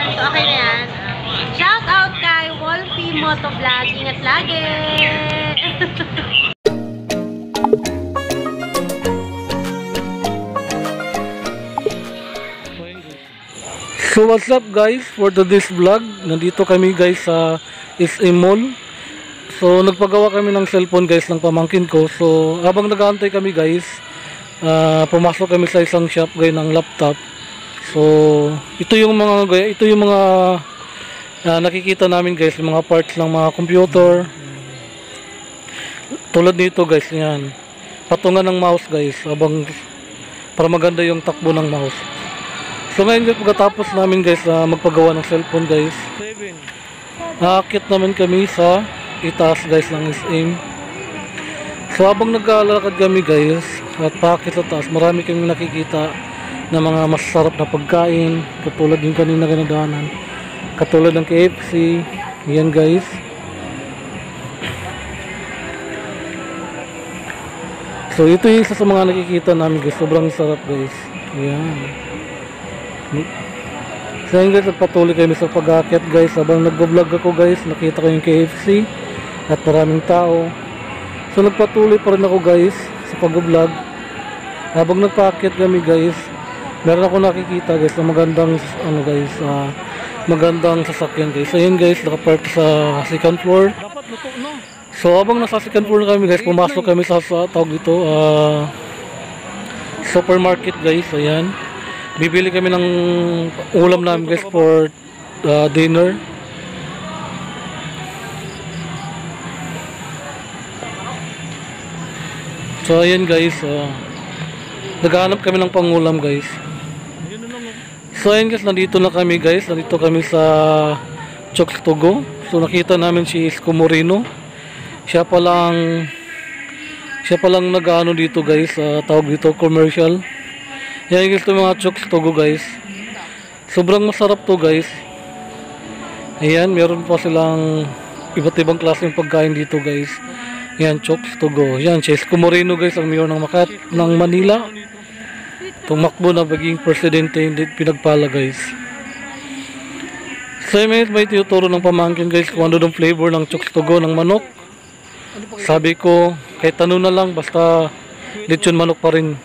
So, okay na yan. Shout out kay Wolfie Motovlog. Ingat lagi! So what's up guys, for today's vlog, nandito kami guys sa SM Mall. So nagpagawa kami ng cellphone guys ng pamangkin ko. So habang nag-aantay kami guys, pumasok kami sa isang shop guys ng laptop. So ito yung mga nakikita namin guys, yung mga parts ng mga computer. Tulad nito guys, yan. Patungan ng mouse guys, para maganda yung takbo ng mouse. So ngayon guys, pagkatapos namin guys magpagawa ng cellphone guys, nakakit naman kami sa itaas guys ng SM. So habang naglalakad kami guys at paakit sa taas, marami kami nakikita na mga masarap na pagkain, katulad yung kanina ganadanan, katulad ng KFC. Yan guys. So ito yung isa sa mga nakikita namin guys, sobrang sarap guys. Yan. So yun guys, nagpatuloy kami sa pag-aakyat guys. Habang nag-vlog ako guys, nakita ko yung KFC at maraming tao. So nagpatuloy pa rin ako guys sa pag-vlog. Habang nagpaakyat kami guys, meron ako nakikita guys na magandang magandang sasakyan guys. So yun guys, nakapark sa second floor. So habang nasa second floor kami guys, pumasok kami sa tawag dito supermarket guys. Ayan, bibili kami ng ulam namin guys for dinner. So ayan guys, naghahanap kami ng pangulam guys. So ayan guys, nandito na kami guys, nandito kami sa Chokes to Go. So nakita namin si Isko Moreno. Siya pa lang nag-ano dito guys, tawag dito commercial. Yan guys, ito mga Chokes to Go guys. Sobrang masarap to guys. Ayan, meron pa silang iba't ibang klaseng pagkain dito guys. Yan, Chokes to Go. Yan, si Isko Moreno guys, ang mayor ng Manila. Tumakbo na maging presidente, hindi pinagpala guys. So may tinuturo ng pamangkin guys kung ano yung flavor ng Chokes to Go ng manok. Sabi ko, kahit ano na lang, basta lechon manok pa rin.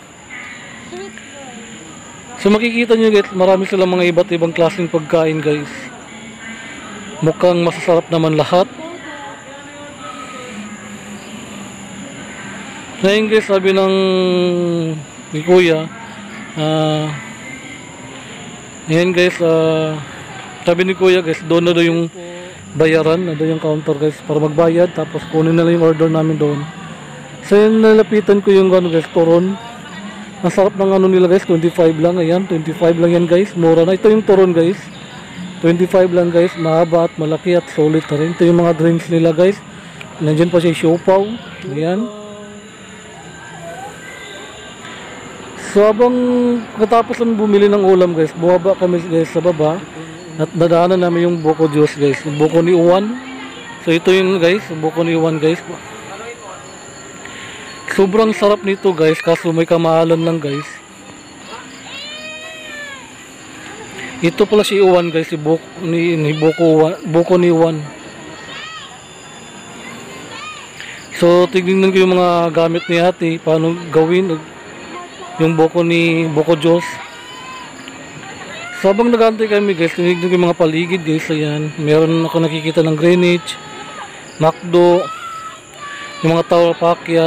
So makikita nyo guys, marami silang mga iba't ibang klaseng pagkain guys. Mukhang masasarap naman lahat. Ngayon guys, sabi ni Kuya, ayan guys, sabi ni Kuya guys, doon na doon yung bayaran, na doon yung counter guys, para magbayad, tapos kunin na lang yung order namin doon. So yun, nalapitan ko yung guys, turon. Ang sarap ng nila guys, 25 lang. Ayan, 25 lang yan guys, mura na. Ito yung turon guys, 25 lang guys, mahaba at malaki at solid na rin. Ito yung mga drinks nila guys, nandiyan pa si siopaw. Ayan. So habang katapos namin bumili ng ulam guys, bumaba kami guys sa baba at nadaanan namin yung buko juice guys, yung buko ni Juan. So ito yung guys, buko ni Juan guys. Sobrang sarap nito guys, kaso may kamahalan lang guys. Ito pala si Juan guys, si buko ni Juan. So tignan ko yung mga gamit ni ate, paano gawin yung buko juice. So habang nag-aantay kami guys, tinignan ko yung mga paligid guys. Ayan, meron ako nakikita ng Greenwich, McDo, yung mga tao paakyat.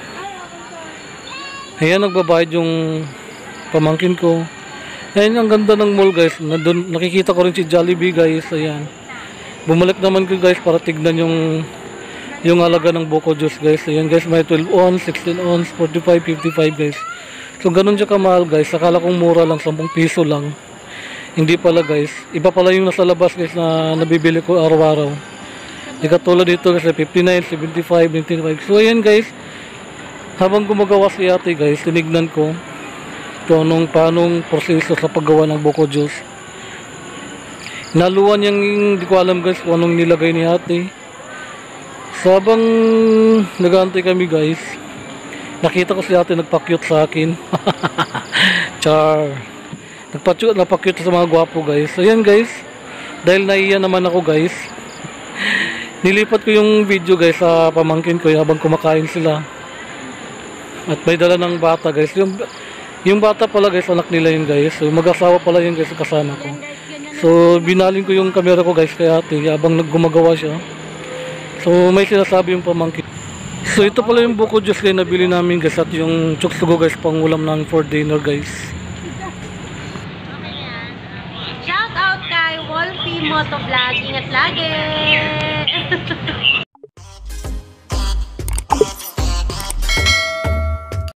Ayan, nagbabayad yung pamangkin ko. Ayan, ang ganda ng mall guys. Nandun, nakikita ko rin si Jollibee guys. Ayan, bumalik naman ko guys para tignan yung halaga ng buko juice guys. Ayan guys, may 12 ounce, 16 ounce, 45, 55 guys. So ganun siya kamahal guys. Akala kong mura lang, 10 piso lang. Hindi pala guys, iba pala yung nasa labas guys na nabibili ko araw-araw. Di katulad dito guys, 59, 75, 95. So ayan guys, habang gumagawa si ate guys, tinignan ko kung paanong proseso sa paggawa ng buko juice. Naluwan yung, hindi ko alam guys kung anong nilagay ni ate. So habang nag-aantay kami guys, nakita ko si ate nagpa-cute sa akin. Char. Nagpa-cute sa mga gwapo guys. So yan guys, Dahil naiya naman ako guys. Nilipat ko yung video guys sa pamangkin ko habang kumakain sila. At may dala ng bata guys. Yung bata pala guys, anak nila yun guys. So mag-asawa pala yun guys kasama ko. So binaling ko yung camera ko guys kay ate habang naggumagawa siya. So may sinasabi yung pamangkin. So ito pala yung buko juice guys na bili namin guys. At yung chokes to go guys, pangulam namin for dinner guys. Shout out kay Wolfie Motovlog. Ingat lagi!